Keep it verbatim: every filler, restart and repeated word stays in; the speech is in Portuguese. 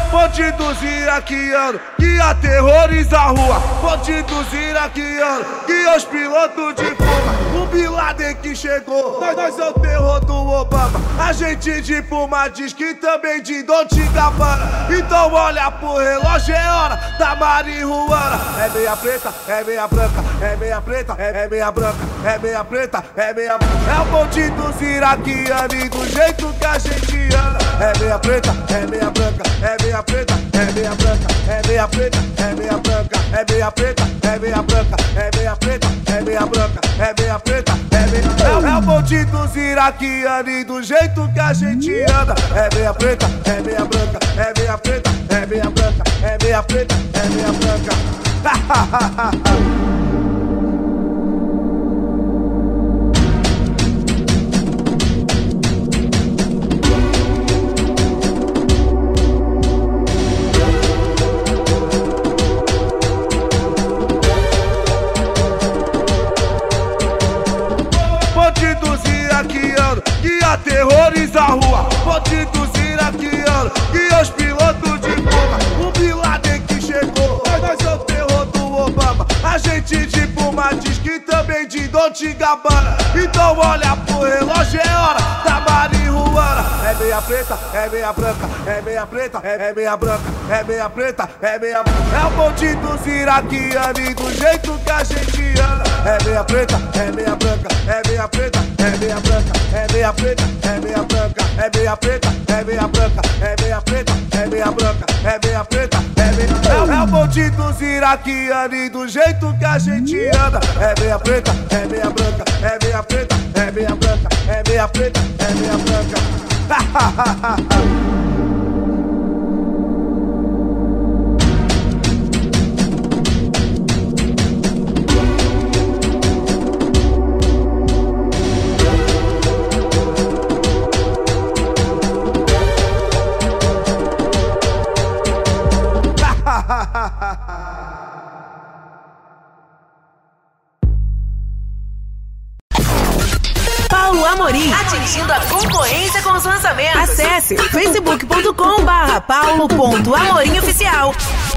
Bandidos iraquianos que aterroriza a rua. Bandidos iraquianos que os pilotos de fuga. O Bin Laden que chegou, nós, nós é o terror do Obama. A gente de Puma diz que também de Dolce and Gabbana. Então olha pro relógio, é hora da marihuana. É meia preta, é meia branca, é meia preta, é, é meia branca, é meia preta, é meia branca. É o bandidos iraquianos e do jeito que a gente anda. É meia preta, é meia branca, é meia preta, é meia branca, é meia preta, é meia branca, é meia preta, é meia branca, é meia preta, é meia branca, é meia preta, é meia. É o bandidos iraquianos e do jeito que a gente anda. É meia preta, é meia branca, é meia preta, é meia branca, é meia preta, é meia branca. Bandidos iraquianos que aterroriza a rua. Bandidos iraquianos que os pilotos de fuga. O Bin Laden que chegou, nós, nós é o terror do Obama. A gente de Puma diz que também de Dolce and Gabbana. Então olha pro relógio, é hora da marihuana. É meia preta, é meia branca, é meia preta, é, é meia branca, é meia preta, é meia branca. É o bandidos iraquianos e do jeito que a gente anda. É meia preta, é meia branca, é meia preta, é meia branca, é meia preta, é meia branca, é meia preta, é meia branca, é meia preta, é meia branca, é meia preta, é meia. É o bandidos iraquianos e do jeito que a gente anda. É meia preta, é meia branca, é meia preta, é meia branca, é meia preta, é meia branca. Paulo Amorim, atingindo a concorrência com os lançamentos. Acesse facebook ponto com barra paulo ponto amorim oficial.